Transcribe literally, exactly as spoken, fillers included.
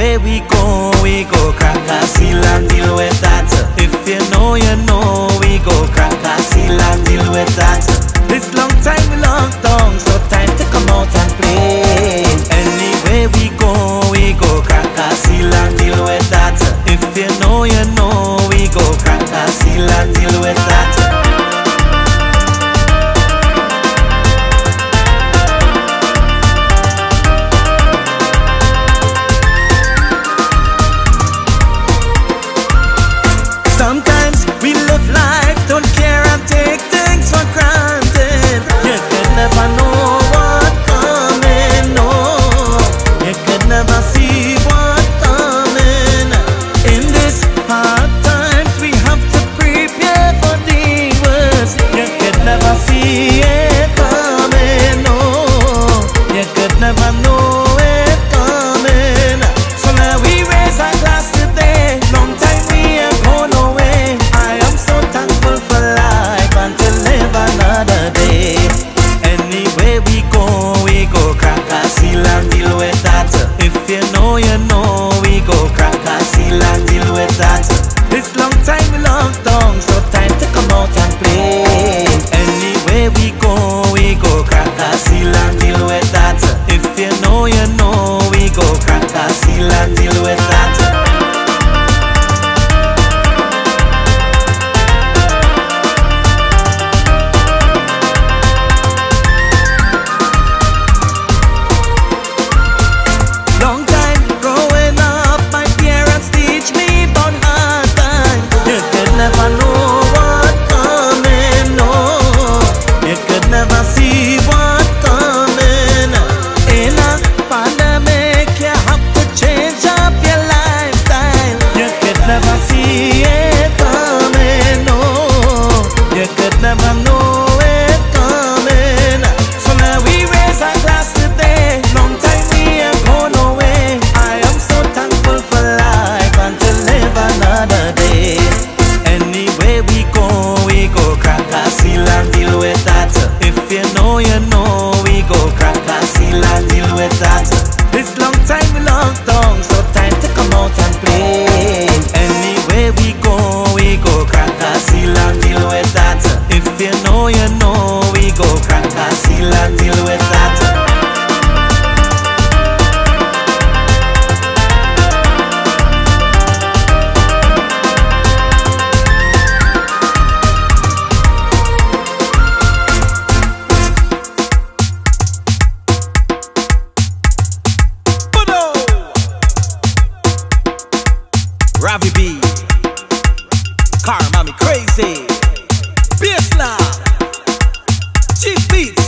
Anywhere we go, we go crack a seal and deal with that. If you know, you know, we go crack a seal and deal with that. This long time we locked down, so time to come out and play. Anywhere we go, we go crack a seal and deal with that. If you know, you know, we go crack a seal and deal with that. Sometimes we live life, don't care and take things for granted. You could never know what coming, no. You could never see what coming. In this hard times we have to prepare for the worst. You could never see it coming, no. You could never know it coming. So now we raise our glass today. Long time we have gone away. I am so thankful for life and to live another day. Anywhere we go, we go crack a seal and deal with that. If you know, you know, we go crack a seal and deal with that. This long time we locked down, so time to come out and play. Anywhere we go, we go crack a seal and deal with that. If you know, you know, we go crack a seal and deal with that. Long time growing up, my parents teach me about hard times. You could never know what coming, no. You could never see what coming. In a pandemic, you have to change up your lifestyle. You could never see it coming, no. You could never know it coming. So now we raise our glass today. Long time we have gone away. I am so thankful for life and to live another day. Anywhere we go, we go crack a seal and deal with that. If you know, you know, we go crack a seal and deal with that. This long time we locked down, so time to come out and play. Anywhere we go, we go crack a seal and deal with that. If you know, you know, we go crack a seal and deal with that. Ravi B, Car Mommy Crazy, Bassline, Chief Beats.